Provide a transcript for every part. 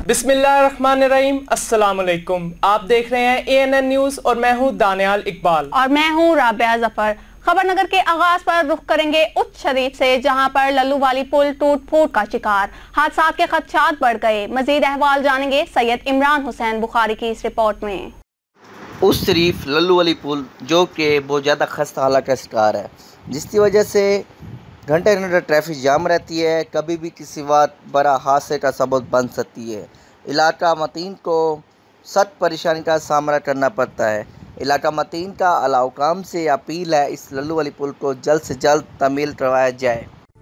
बिस्मिल्लाहिर्रहमानिर्रहीम, अस्सलाम वालेकुम। आप देख रहे हैं ANN न्यूज़ और मैं हूं दानियाल इकबाल और मैं हूं राबिया जफर। खबरनगर के आगाज पर रुख करेंगे उच्च शरीफ से, जहां पर लल्लू वाली पुल टूट फूट का शिकार, हादसात के खदशात बढ़ गए। मजीद अहवाल जानेंगे सैयद इमरान हुसैन बुखारी की इस रिपोर्ट में। उस शरीफ लल्लू वाली पुल जो कि बहुत ज़्यादा खस्ता हालत का शिकार है, जिसकी वजह से घंटे घंटे ट्रैफिक जाम रहती है, कभी भी किसी वक्त बड़ा हादसे का सबब बन सकती है। इलाका मतीन को सख्त परेशानी का सामना करना पड़ता है। इलाका मतीन का अलाउकाम से अपील है इस लल्लू वाली पुल को जल्द से जल्द तमील करवाया जाए।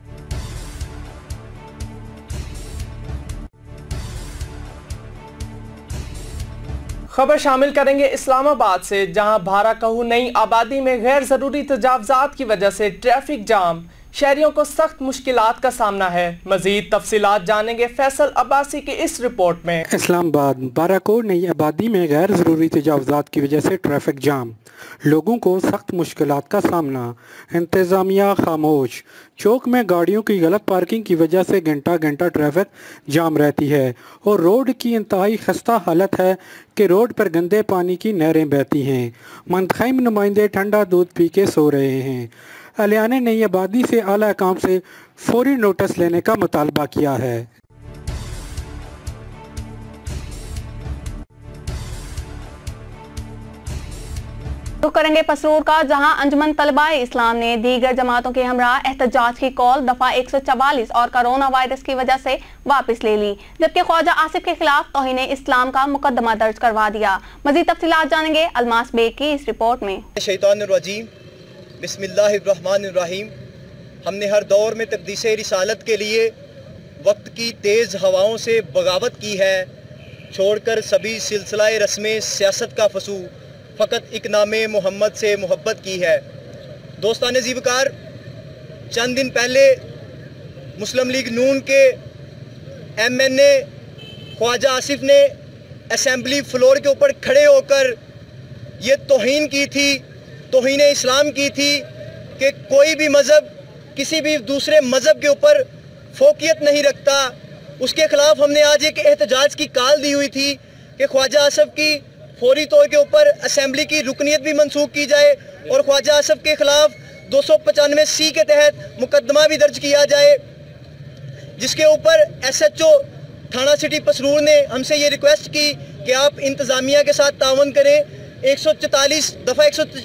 खबर शामिल करेंगे इस्लामाबाद से, जहां भारा कहू नई आबादी में गैर ज़रूरी तजावज़ात की वजह से ट्रैफिक जाम, शहरियों को सख्त मुश्किलात का सामना है। मजीद तफसीलात जानेंगे फैसल अब्बासी की इस रिपोर्ट में। इस्लामाबाद बाराकोट नई आबादी में गैर ज़रूरी तजावज़ात की वजह से ट्रैफिक जाम, लोगों को सख्त मुश्किलात का सामना, इंतज़ामिया खामोश। चौक में गाड़ियों की गलत पार्किंग की वजह से घंटा घंटा ट्रैफिक जाम रहती है और रोड की इंतहाई खस्ता हालत है कि रोड पर गंदे पानी की नहरें बहती हैं। मुंतखब नुमाइंदे ठंडा दूध पी के सो रहे हैं। अलिया ने नई आबादी से आला काम से फौरी नोटिस लेने का मुतालबा किया है। तो करेंगे पसरूर का, जहां अंजुमन तलबाए इस्लाम ने दीगर जमातों के हमरा एहतजाज की कॉल दफा 144 और कोरोना वायरस की वजह से वापस ले ली, जबकि ख्वाजा आसिफ के खिलाफ तौहीन इस्लाम का मुकदमा दर्ज करवा दिया। मजीद तफसीलात जानेंगे अलमास बेग की इस रिपोर्ट में। शैतानुर्रजीम, बिस्मिल्लाहिर्रहमानिर्रहीम। हमने हर दौर में तक़दीस रिसालत के लिए वक्त की तेज़ हवाओं से बगावत की है, छोड़कर सभी सिलसिला रस्म सियासत का फसू, फ़कत एक नामे मोहम्मद से मोहब्बत की है। दोस्तान ज़ीवकार, चंद दिन पहले मुस्लिम लीग नून के MNA ख्वाजा आसिफ ने असम्बली फ्लोर के ऊपर खड़े होकर ये तौहीन की थी, तौहीन इस्लाम की थी कि कोई भी मज़हब किसी भी दूसरे मज़हब के ऊपर फोकियत नहीं रखता। उसके ख़िलाफ़ हमने आज एक एहतजाज की कॉल दी हुई थी कि ख्वाजा आसिफ की फौरी तौर के ऊपर असम्बली की रुकनीत भी मनसूख की जाए और ख्वाजा आसिफ के ख़िलाफ़ 295C के तहत मुकदमा भी दर्ज किया जाए, जिसके ऊपर SHO थाना सिटी पसरूर ने हमसे ये रिक्वेस्ट की कि आप इंतज़ामिया के साथ तावन करें। 144 दफ़ा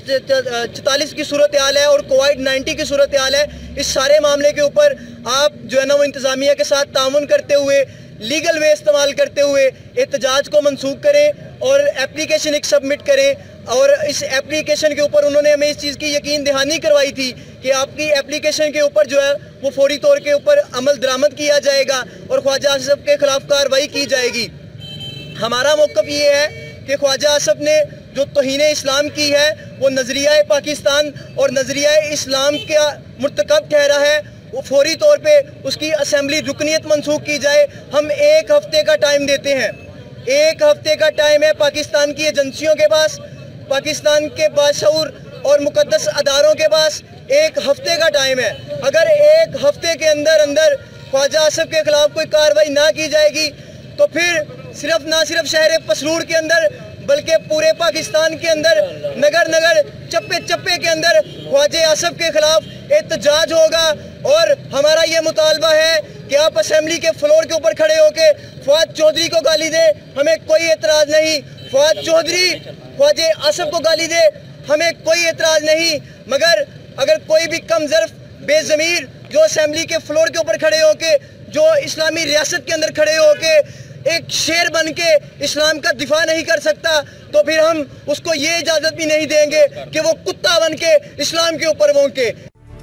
144 की सूरत हाल है और कोविड-19 की सूरत हाल है। इस सारे मामले के ऊपर आप जो है ना वो इंतज़ामिया के साथ तावन करते हुए, लीगल वे इस्तेमाल करते हुए एहतजाज को मनसूख करें और एप्लीकेशन एक सबमिट करें। और इस एप्लीकेशन के ऊपर उन्होंने हमें इस चीज़ की यकीन दहानी करवाई थी कि आपकी एप्लीकेशन के ऊपर जो है वो फौरी तौर के ऊपर अमल दरामद किया जाएगा और ख्वाजा आसिफ के ख़िलाफ़ कार्रवाई की जाएगी। हमारा मौक़िफ़ ये है कि ख्वाजा आसिफ ने जो तौहीन इस्लाम की है वो नज़रिया पाकिस्तान और नज़रिया इस्लाम का मुर्तकब ठहरा है, वो फौरी तौर पे उसकी असम्बली रुकनीत मनसूख की जाए। हम 1 हफ्ते का टाइम देते हैं, 1 हफ्ते का टाइम है पाकिस्तान की एजेंसियों के पास, पाकिस्तान के बाशऊर और मुकद्दस अदारों के पास 1 हफ्ते का टाइम है। अगर 1 हफ्ते के अंदर अंदर ख्वाजा आसिफ के खिलाफ कोई कार्रवाई ना की जाएगी तो फिर ना सिर्फ शहर पसरूर के अंदर बल्कि पूरे पाकिस्तान के अंदर नगर नगर चप्पे चप्पे के अंदर ख्वाजा आसिफ के खिलाफ एहतजाज होगा। और हमारा ये मुतालबा है कि आप असेंबली के फ्लोर के ऊपर खड़े होकर फवाद चौधरी को गाली दे, हमें कोई एतराज़ नहीं। फवाद चौधरी ख्वाजा आसिफ को गाली दे, हमें कोई एतराज़ नहीं। मगर अगर कोई भी कम ज़र्फ़ बेज़मीर जो असेंबली के फ्लोर के ऊपर खड़े होके, जो इस्लामी रियासत के अंदर खड़े होके एक शेर बन के इस्लाम का दिफा नहीं कर सकता, तो फिर हम उसको ये इजाज़त भी नहीं देंगे कि वो कुत्ता बन के इस्लाम के ऊपर भौंके।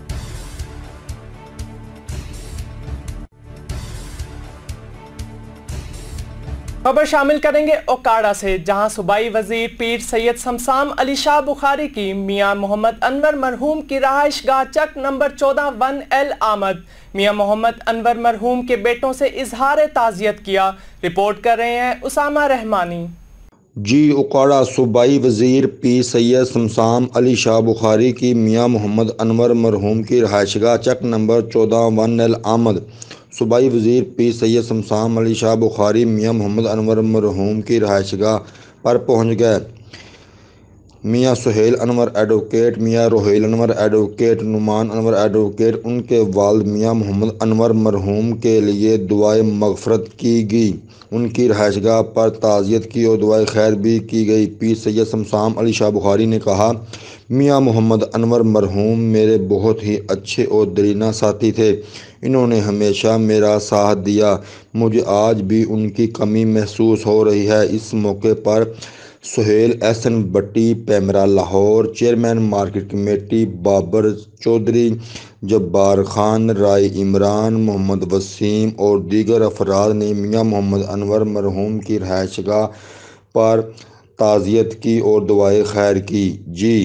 खबर शामिल करेंगे ओकाड़ा से, जहां सूबाई वजीर पीर सैयद शमसाम अली शाह बुखारी की मियां मोहम्मद अनवर मरहूम की रहाइश गाह चक नंबर 14 1L आमद मियां मोहम्मद अनवर मरहूम के बेटों से इजहार ताज़ियत किया। रिपोर्ट कर रहे हैं उसामा रहमानी। जी उकाड़ा सूबाई वज़ीर पी सैयद शमशाम अली शाह बुखारी की मियाँ मोहम्मद अनवर मरहूम की रहायशगाह चक नंबर 14 1 एल आमद। सूबाई वज़ीर पी सैयद शमशाम अली शाह बुखारी मियाँ मोहम्मद अनवर मरहूम की रहायशगाह पर पहुँच गए। मियाँ Suhail Anwar advocate, Mian Rohail Anwar advocate, Noman Anwar advocate, उनके वालिद मियाँ मोहम्मद अनवर मरहूम के लिए दुआए मग़फ़रत की गई। उनकी रहायशगाह पर ताज़ियत की और दुआए खैर भी की गई। पी सैयद शमशाम अली शाह बुखारी ने कहा, मियाँ मोहम्मद अनवर मरहूम मेरे बहुत ही अच्छे और दरीना साथी थे। इन्होंने हमेशा मेरा साथ दिया। मुझे आज भी उनकी कमी महसूस हो रही है। इस मौके पर Suhail Ehsan Bhatti PEMRA Lahore, chairman market committee Babar Chaudhry, Jabbar Khan, Rai Imran, Mohammad Waseem और दीगर अफराद ने मियाँ मोहम्मद अनवर मरहूम की रहायशगाह पर ताज़ियत की और दुआए खैर की। जी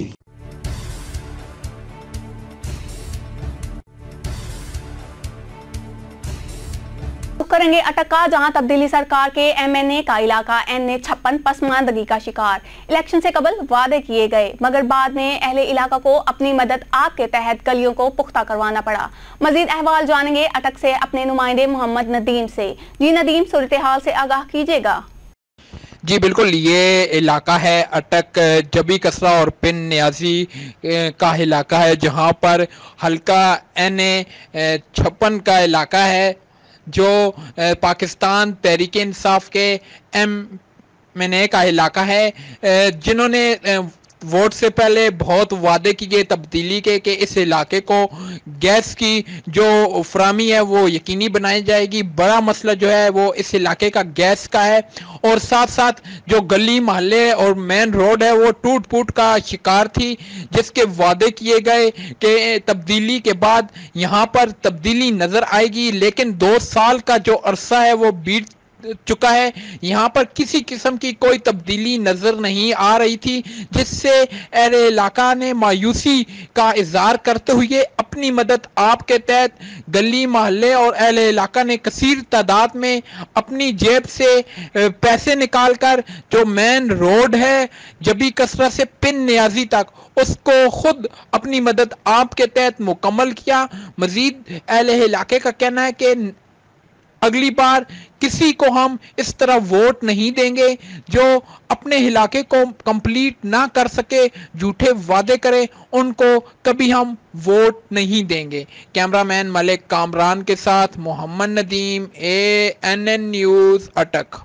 करेंगे अटका, जहां तब्दीली सरकार के एमएनए का इलाका NA56 पसमानदगी का शिकार। इलेक्शन से कबल वादे किए गए मगर बाद में अहले इलाका को अपनी मदद आप के तहत गलियों को पुख्ता करवाना पड़ा। मजीद अहवाल जानेंगे अटक से अपने नुमाइंदे मोहम्मद नदीम से। जी नदीम, सूरत हाल से आगाह कीजिएगा। जी बिल्कुल, ये इलाका है अटक जबी कसरा और पिन न्याजी का इलाका है, जहां पर हल्का NA56 का इलाका है जो पाकिस्तान तहरीक इंसाफ के MNA का इलाका है, जिन्होंने वोट से पहले बहुत वादे किए तब्दीली के कि इस इलाके को गैस की जो फराहमी है वो यकीनी बनाई जाएगी। बड़ा मसला जो है वो इस इलाके का गैस का है और साथ साथ जो गली मोहल्ले और मेन रोड है वो टूट फूट का शिकार थी, जिसके वादे किए गए कि तब्दीली के बाद यहाँ पर तब्दीली नज़र आएगी, लेकिन 2 साल का जो अरसा है वो बीत चुका है। यहाँ पर किसी किस्म की कोई तब्दीली नजर नहीं आ रही थी, जिससे अहले इलाका ने मायूसी का इजहार करते हुए अपनी मदद आपके तहत गली मोहल्ले और अहले इलाका ने कसीर तादाद में अपनी जेब से पैसे निकालकर जो मेन रोड है जबी कसरा से पिन न्याजी तक उसको खुद अपनी मदद आपके तहत मुकम्मल किया। मजीद अहले इलाके का कहना है कि अगली बार किसी को हम इस तरह वोट नहीं देंगे जो अपने इलाके को कंप्लीट ना कर सके, झूठे वादे करे, उनको कभी हम वोट नहीं देंगे। कैमरामैन मलिक कामरान के साथ मोहम्मद नदीम, ANN न्यूज़ अटक।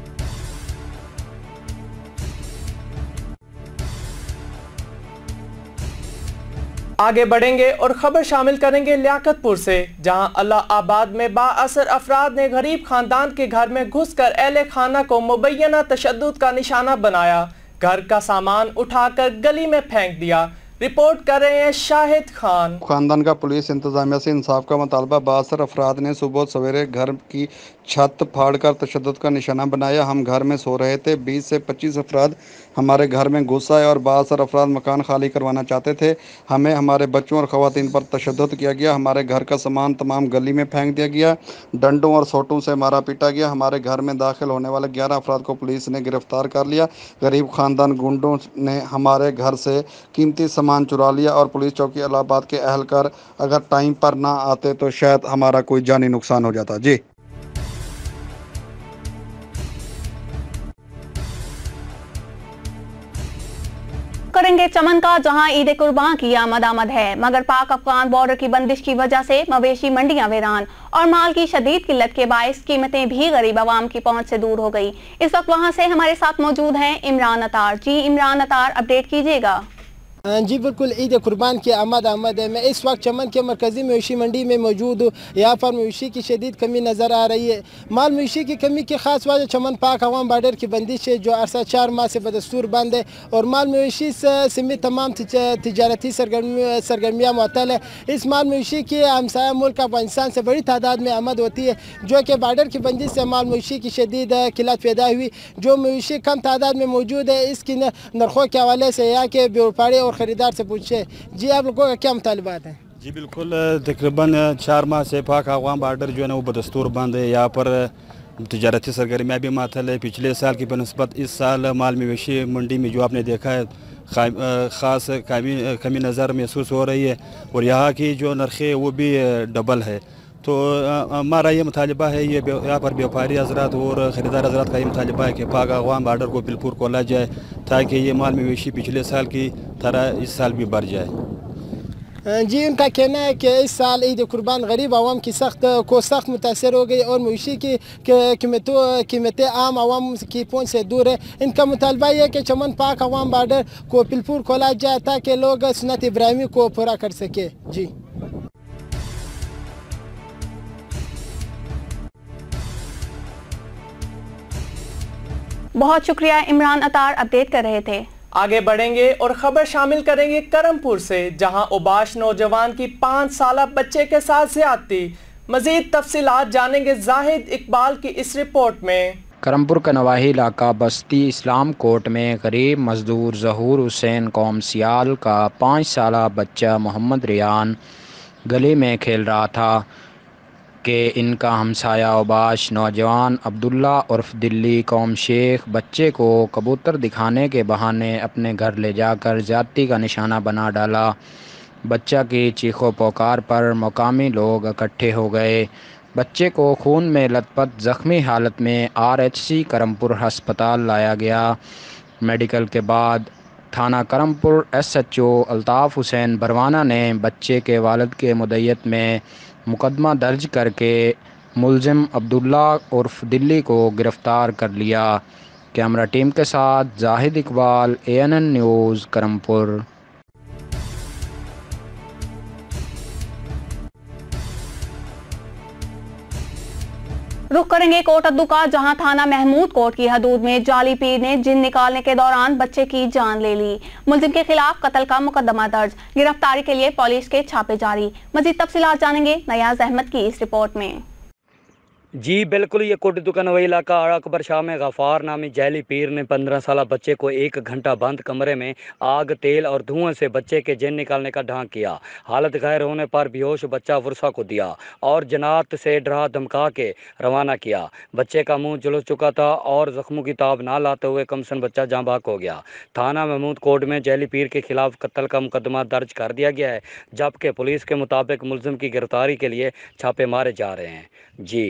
आगे बढ़ेंगे और खबर शामिल करेंगे लियाकतपुर से, जहां अल्लाह आबाद में बाअसर अफराद ने गरीब खानदान के घर में घुसकर अहले खाना को मुबैना तशद्दुद का निशाना बनाया, घर का सामान उठाकर गली में फेंक दिया। रिपोर्ट कर रहे हैं शाहिद खान। खानदान का पुलिस इंतजामिया से इंसाफ का मुतालबा। बाअसर अफराद ने सुबह सवेरे घर की छत फाड़कर तशद्दुद का निशाना बनाया। हम घर में सो रहे थे, 20 से 25 अफराद हमारे घर में घुस आए और बाअसर अफराद मकान खाली करवाना चाहते थे। हमें, हमारे बच्चों और ख़वातीन पर तशद्दुद किया गया। हमारे घर का सामान तमाम गली में फेंक दिया गया। डंडों और सोटों से मारा पीटा गया। हमारे घर में दाखिल होने वाले 11 अफराद को पुलिस ने गिरफ्तार कर लिया। गरीब ख़ानदान गुंडों ने हमारे घर से कीमती सामान चुरा लिया और पुलिस चौकी इलाहाबाद के अहलकार अगर टाइम पर ना आते तो शायद हमारा कोई जानी नुकसान हो जाता। जी करेंगे चमन का, जहां ईद कुर्बान की आमद है मगर पाक अफगान बॉर्डर की बंदिश की वजह से मवेशी मंडियां वीरान और माल की शदीद किल्लत के बायस कीमतें भी गरीब आवाम की पहुंच से दूर हो गई। इस वक्त वहां से हमारे साथ मौजूद हैं इमरान अतार। जी इमरान अतार, अपडेट कीजिएगा। जी बिल्कुल, ईद कुर्बान की आमद है। मैं इस वक्त चमन के मरकज़ी मवेशी मंडी में मौजूद हूँ। यहाँ पर मवेशी की शदीद कमी नज़र आ रही है। माल मवेशी की कमी की खास वजह चमन पाक अवाम बॉर्डर की बंदिश है जो अरसा 4 माह से बदस्तूर बंद है और माल मवेशी समेत तमाम तिजारती सरगर्मियाँ मुअत्तल है। इस माल मवेशी की हमसाया मुल्क अफगानिस्तान से बड़ी तादाद में आमद होती है, जो कि बॉर्डर की बंदिश से माल मवेशी की शदीद किल्लत पैदा हुई। जो मवेशी कम तादाद में मौजूद है, इसकी नरखों के हवाले से यहाँ के व्यापारी और ख़रीदार से पूछे। जी आप लोगों का क्या मुतालबात है? जी बिल्कुल, तकरीबन 4 माह से पाक अफगान बॉर्डर जो है ना वो बदस्तूर बंद है। यहाँ पर तजारती सरगर्मियाँ भी मातल है। पिछले साल की बनस्बत इस साल माल मवेशी मंडी में जो आपने देखा है ख़ास कमी नज़र महसूस हो रही है और यहाँ की जो नरखें वो भी डबल है। तो हमारा ये मुतालबा है, ये यहाँ पर व्यापारी हजरात और ख़रीदार हजरात का ये मुतालबा है कि पाक अवाम बार्डर को बिल्कुल खोला जाए ताकि ये माल मवेशी पिछले साल की तरह इस साल भी बढ़ जाए। जी, उनका कहना है कि इस साल ईद कुर्बान गरीब आवाम की सख्त मुतासर हो गई और मवेशी की कीमतें आम आवाम की पहुँच से दूर है। इनका मुतालबा है कि चमन पाक अवाम बार्डर को बिल्कुल खोला जाए ताकि लोग सुन्नत इब्राहिमी को पूरा कर सके। जी, बहुत शुक्रिया, इमरान अतार अपडेट कर रहे थे। आगे बढ़ेंगे और खबर शामिल करेंगे करमपुर से, जहां उबाश नौजवान की 5 साला बच्चे के साथ ज्यादती। मजीद तफसीलात जानेंगे जाहिद इकबाल की इस रिपोर्ट में। करमपुर का नवाही इलाका बस्ती इस्लाम कोट में गरीब मजदूर ज़हूर हुसैन कौम सियाल का 5 साला बच्चा मोहम्मद रियान गली में खेल रहा था कि इनका हमसाया उबाश नौजवान अब्दुल्ला उर्फ दिल्ली कौम शेख बच्चे को कबूतर दिखाने के बहाने अपने घर ले जाकर ज़्यादती का निशाना बना डाला। बच्चा की चीखों पुकार पर मकामी लोग इकट्ठे हो गए। बच्चे को खून में लथपथ ज़ख्मी हालत में RHC करमपुर हस्पताल लाया गया। मेडिकल के बाद थाना करमपुर SHO अल्ताफ़ हुसैन बरवाना ने बच्चे के वालिद के मुद्दत में मुकदमा दर्ज करके मुलजिम अब्दुल्ला उर्फ दिल्ली को गिरफ़्तार कर लिया। कैमरा टीम के साथ जाहिद इकबाल, ANN न्यूज़, करमपुर। रुख करेंगे कोटद्दू का, जहां थाना महमूद कोट की हदूद में जाली पीर ने जिन निकालने के दौरान बच्चे की जान ले ली। मुलजिम के खिलाफ कत्ल का मुकदमा दर्ज, गिरफ्तारी के लिए पुलिस के छापे जारी। मजीद तफसीलात जानेंगे नयाज अहमद की इस रिपोर्ट में। जी बिल्कुल, ये कोटद्दू का नवाही इलाका अकबर शाह में गफ़ार नामी जैली पीर ने 15 साला बच्चे को 1 घंटा बंद कमरे में आग, तेल और धुआं से बच्चे के जिन निकालने का ढांग किया। हालत गैर होने पर बेहोश बच्चा वर्षा को दिया और जनात से डरा धमका के रवाना किया। बच्चे का मुंह जल चुका था और जख्मों की ताब ना लाते हुए कमसन बच्चा जाँ बाक हो गया। थाना महमूद कोट में जैली पीर के खिलाफ कत्ल का मुकदमा दर्ज कर दिया गया है, जबकि पुलिस के मुताबिक मुलजिम की गिरफ्तारी के लिए छापे मारे जा रहे हैं। जी,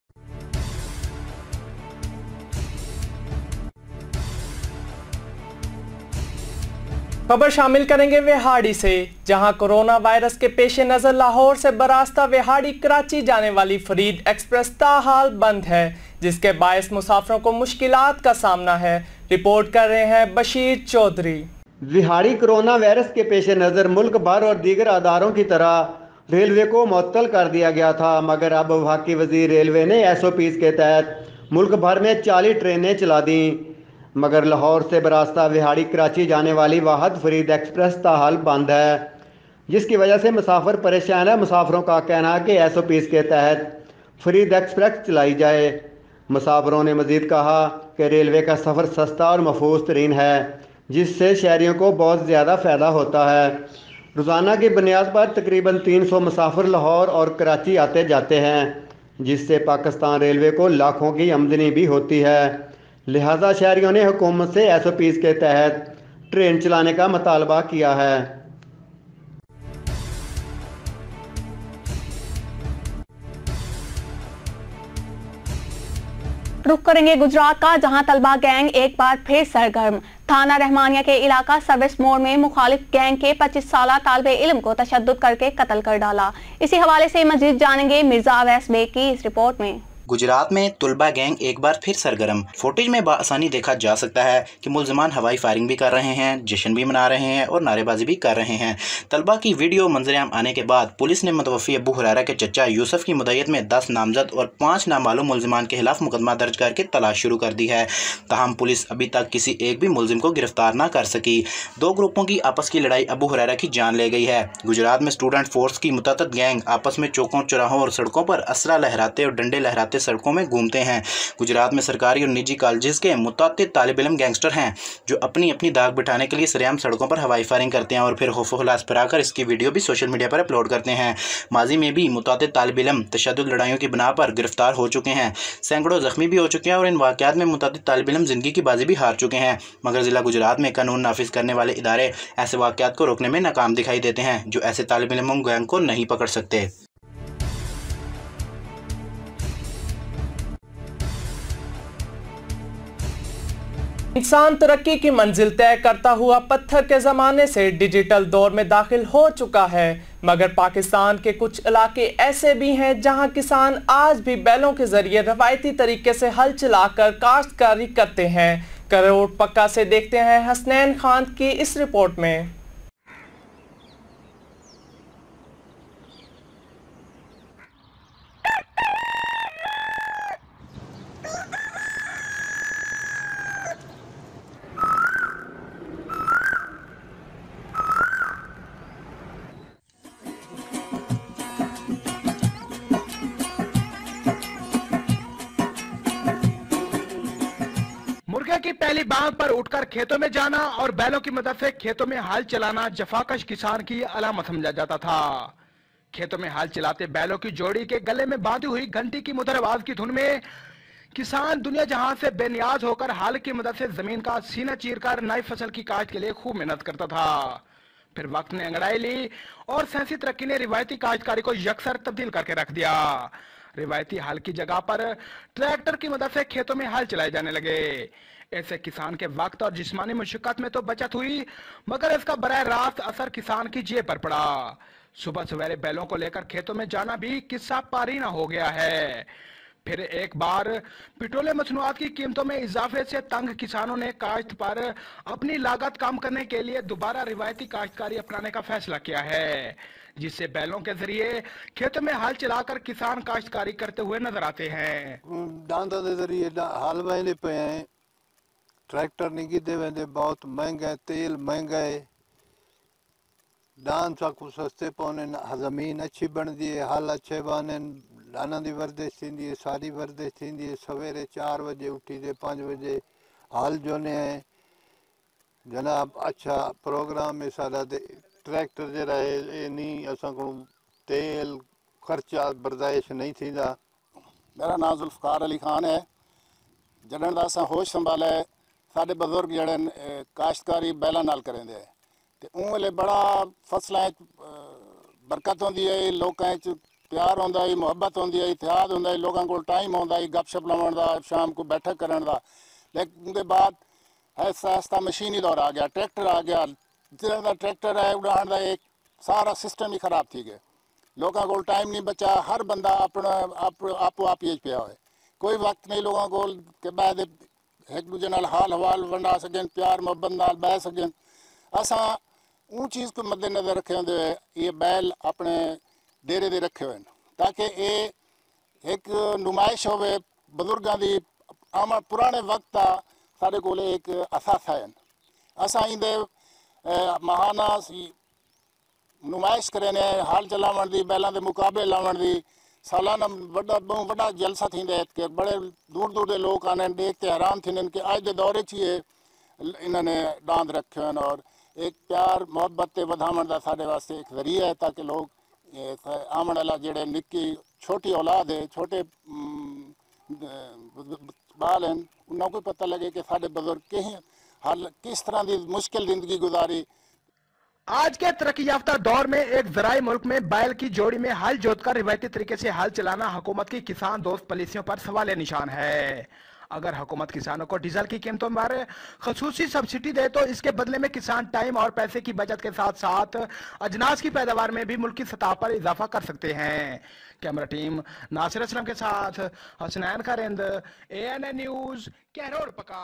खबर शामिल करेंगे वेहाड़ी से, जहां कोरोना वायरस के पेश नज़र लाहौर से बरास्ता वेहाड़ी कराची जाने वाली फरीद एक्सप्रेस ताहाल बंद है, जिसके बायस मुसाफिरों को मुश्किलात का सामना है। रिपोर्ट कर रहे हैं बशीर चौधरी। वेहाड़ी कोरोना वायरस के पेश नज़र मुल्क भर और दीगर अदारों की तरह रेलवे को मुअत्तल कर दिया गया था, मगर अब वफाकी वज़ीर रेलवे ने SOPs के तहत मुल्क भर में 40 ट्रेनें चला दी, मगर लाहौर से बरास्ता वेहाड़ी कराची जाने वाली वाहद फरीद एक्सप्रेस ताहाल बंद है, जिसकी वजह से मुसाफिर परेशान है। मुसाफिरों का कहना है कि SOPs के तहत फरीद एक्सप्रेस चलाई जाए। मुसाफिरों ने मज़ीद कहा कि रेलवे का सफ़र सस्ता और महफूज तरीन है, जिससे शहरियों को बहुत ज़्यादा फ़ायदा होता है। रोज़ाना की बुनियाद पर तकरीबन 300 मुसाफिर लाहौर और कराची आते जाते हैं, जिससे पाकिस्तान रेलवे को लाखों की आमदनी भी होती है। लिहाजा शहरियों ने हुकूमत से SOPs के तहत ट्रेन चलाने का मुतालबा किया है। रुख करेंगे गुजरात का, जहां तलबा गैंग एक बार फिर सरगर्म। थाना रहमानिया के इलाका सर्विस मोड़ में मुखालिफ गैंग के 25 साला तालिबे इल्म को तशद्दुद करके कत्ल कर डाला। इसी हवाले से मजीद जानेंगे मिर्जा अवैस बेग की इस रिपोर्ट में। गुजरात में तुलबा गैंग एक बार फिर सरगर्म। फुटेज में बासानी देखा जा सकता है कि मुल्ज़िमान हवाई फायरिंग भी कर रहे हैं, जश्न भी मना रहे हैं और नारेबाजी भी कर रहे हैं। तलबा की वीडियो मंजरेआम आने के बाद पुलिस ने मुतवफ़ी अबू हुरैरा के चचा यूसुफ की मुद्दत में 10 नामजद और 5 नामालूम मुल्ज़िमान के खिलाफ मुकदमा दर्ज करके तलाश शुरू कर दी है। ताहम पुलिस अभी तक किसी एक भी मुल्ज़िम को गिरफ्तार न कर सकी। 2 ग्रुपों की आपस की लड़ाई अबू हुरैरा की जान ले गई है। गुजरात में स्टूडेंट फोर्स की मुतअद्दिद गैंग आपस में चौकों, चौराहों और सड़कों पर असला लहराते और डंडे लहराते सड़कों में घूमते हैं। गुजरात में सरकारी और निजी कॉलेजेस के मुतअद्दिद तालिब इल्म गैंगस्टर हैं जो अपनी अपनी दाग बिठाने के लिए सरेआम सड़कों पर हवाई फायरिंग करते हैं और फिर खौफ हलास पर आकर इसकी वीडियो भी सोशल मीडिया पर अपलोड करते हैं। माजी में भी मुतअद्दिद तालिब इल्म तशद्दुद लड़ाइयों की बिना पर गिरफ्तार हो चुके हैं, सैकड़ों जख्मी भी हो चुके हैं और इन वाक़यात में मुतअद्दिद तालिब इल्म ज़िंदगी की बाजी भी हार चुके हैं। मगर ज़िला गुजरात में कानून नाफिज करने वाले इदारे ऐसे वाक़यात को रोकने में नाकाम दिखाई देते हैं जो ऐसे तालिब इल्मों गैंग को नहीं पकड़ सकते। इंसान तरक्की की मंजिल तय करता हुआ पत्थर के ज़माने से डिजिटल दौर में दाखिल हो चुका है, मगर पाकिस्तान के कुछ इलाके ऐसे भी हैं जहां किसान आज भी बैलों के जरिए रवायती तरीके से हल चलाकर काश्तकारी करते हैं। करोड़ पक्का से देखते हैं हसनैन खान की इस रिपोर्ट में। मुर्गे की पहली बांग पर उठकर खेतों में जाना और बैलों की मदद से खेतों में हाल चलाना जफाकश किसान की अलामत समझा जाता था। खेतों में हाल चलाते बैलों की जोड़ी के गले में बांधी हुई घंटी की मधुर आवाज की धुन में किसान दुनिया जहां से बेनियाज होकर हाल की मदद से जमीन का सीना चीरकर नई फसल की काश्त के लिए खूब मेहनत करता था। फिर वक्त ने अंगड़ाई ली और साइंसी तरक्की ने रिवायती काश्तकारी को यकसर तब्दील करके रख दिया। रिवायती हल की जगह पर ट्रैक्टर की मदद से खेतों में हल चलाए जाने लगे। ऐसे किसान के वक्त और जिस्मानी मुशक्कत में तो बचत हुई, मगर इसका बराह रास्त असर किसान की जेब पर पड़ा। सुबह सवेरे बैलों को लेकर खेतों में जाना भी किस्सा पारीना हो गया है। फिर एक बार पेट्रोलियम मसनूआत की कीमतों में इजाफे से तंग किसानों ने काश्त पर अपनी लागत कम करने के लिए दोबारा रिवायती काश्तकारी अपनाने का फैसला किया है, जिससे बैलों के जरिए खेतों में हल चलाकर किसान काश्तकारी करते हुए नजर आते हैं। दांदा के जरिए हल बहने पे हैं, ट्रैक्टर नहीं कीते वेंदे, बहुत महंगा है, तेल महंगा है, दान साकू सस्ते पौने, जमीन अच्छी बनती है, हल अच्छे बने, दाना की वर्जिश थी है, सारी वर्जिश थी है। सवेरे 4 बजे उठी दे 5 बजे हल जोने हैं जनाब। अच्छा प्रोग्राम है सारा। ट्रैक्टर जरा है नहीं असा को तेल खर्चा बर्दाश्त नहीं थींदा। मेरा नाम जुल्फकार अली खान है। जडन दा असा होश संभाले साडे बजुर्ग जड़े काश्तकारी बैलों नाल करेंदे ते उन वेले बड़ा फसलों बरकत होंदी है, लोकां च प्यार होंदा है, मुहब्बत होंदी है, इतिहाद होंदा है, लोगों को टाइम होंदा है गपशप लाउण दा, शाम को बैठक करन दा। लेकिन उनके बाद ऐसा आस्ता मशीनी दौर आ गया, ट्रैक्टर आ गया। जिहड़ा ट्रैक्टर है उड़ाण दा एक सारा सिस्टम ही खराब थी गया। लोगों को टाइम नहीं बचा, हर बंदा अपना आपो आप ही पिया है। कोई वक्त नहीं लोगों को के बाद एक दूजे नाल हाल हवाल वंडा सकें, प्यार मोहब्बत नाल बह सकें। असा उन चीज़ को मद्देनजर रखे हुए ये बैल अपने डेरे दे रखे हुए ताकि ये एक नुमाइश होवे बजुर्गों की आम पुराने वक्त का साढ़े को एक असासा है। असा इंदे महाना नुमाइश करें हाल चलावन की, बैलों के मुकाबले लावन की। सालाना बड़ा जलसा थी के बड़े दूर दूर के लोग आने देख के हैरान थे कि अज के दौरे च ही इन्होंने डांद रखे हैं और एक प्यार मुहब्बत वधावन का साढ़े वास्ते एक जरिया है ताकि लोग आमन वाला जेडे निक्की छोटी औलाद है, छोटे बाल हैं, उन्होंने को पता लगे कि साढ़े बुजुर्ग कहीं हाल किस तरह की मुश्किल जिंदगी गुजारी। आज के तरक्की याफ्ता दौर में एक ज़राई मुल्क में बैल की जोड़ी में हल जोतकर रिवायती तरीके से हल चलाना हुकूमत की किसान दोस्त पॉलिसियों पर सवाल निशान है। अगर हुकूमत किसानों को डीजल की कीमतों में खसूसी सब्सिडी दे तो इसके बदले में किसान टाइम और पैसे की बचत के साथ साथ अजनास की पैदावार में भी मुल्क की सतह पर इजाफा कर सकते हैं। कैमरा टीम नासिर असलम के साथ हसनैन कारिंद, ANN न्यूज, कहरोड़ पका।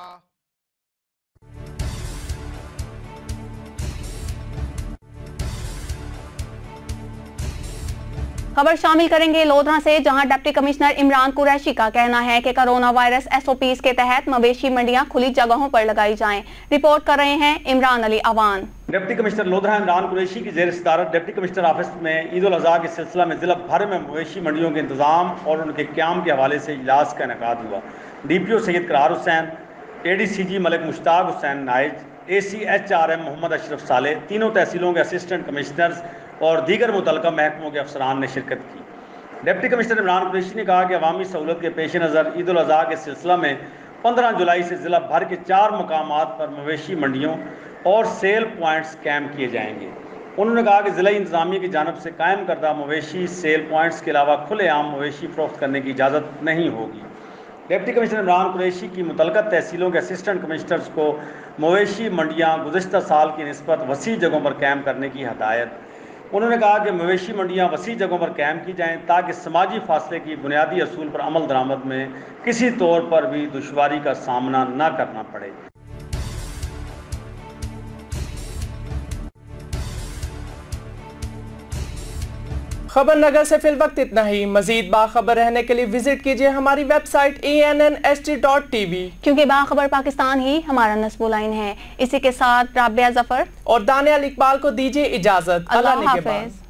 खबर शामिल करेंगे लोधरा से, जहां डिप्टी कमिश्नर इमरान कुरैशी का कहना है कि कोरोना वायरस SOPs के तहत मवेशी मंडियां खुली जगहों पर लगाई जाएं। रिपोर्ट कर रहे हैं इमरान अली अवान। डिप्टी कमिश्नर लोधरा इमरान कुरैशी की ज़ेर सदारत डिप्टी कमिश्नर ऑफिस में ईद उल अज़हा के सिलसिला में ज़िला भर में मवेशी मंडियों के इंतज़ाम और उनके क़याम के हवाले से इजलास का इनेकाद हुआ। DPO सैयद करार हुसैन, ADCG मलिक मुश्ताक हुसैन नाइज, ACHRM मोहम्मद अशरफ साले, तीनों तहसीलों के असिस्टेंट कमिश्नर्स और दीगर मुतल्लिका महकमों के अफसरान ने शिरकत की। डिप्टी कमिश्नर इमरान कुरैशी ने कहा कि अवामी सहूलत के पेश नज़र ईद उल अज़हा के सिलसिला में 15 जुलाई से ज़िला भर के 4 मकामात पर मवेशी मंडियों और सेल पॉइंट्स कैम किए जाएंगे। उन्होंने कहा कि ज़िला इंतज़ामिया की जानिब से कायम करदा मवेशी सेल पॉइंट्स के अलावा खुलेआम मवेशी फ़रोख्त करने की इजाज़त नहीं होगी। डिप्टी कमिश्नर इमरान कुरैशी की मुतल्लिका तहसीलों के असिस्टेंट कमिश्नर्स को मवेशी मंडियाँ गुज़िश्ता साल की निस्बत वसी जगहों पर कैम करने की हदायत। उन्होंने कहा कि मवेशी मंडियाँ वसी जगहों पर कैम की जाएँ ताकि समाजी फासले की बुनियादी असूल पर अमल दरामद में किसी तौर पर भी दुश्वारी का सामना न करना पड़े। खबर नगर से फिल वक्त इतना ही। मजीद बाखबर रहने के लिए विजिट कीजिए हमारी वेबसाइट ANNHD.TV, क्योंकि बाखबर पाकिस्तान ही हमारा नस्बो लाइन है। इसी के साथ राबिया जफर और दानियाल इकबाल को दीजिए इजाजत। अल्लाह हाफिज।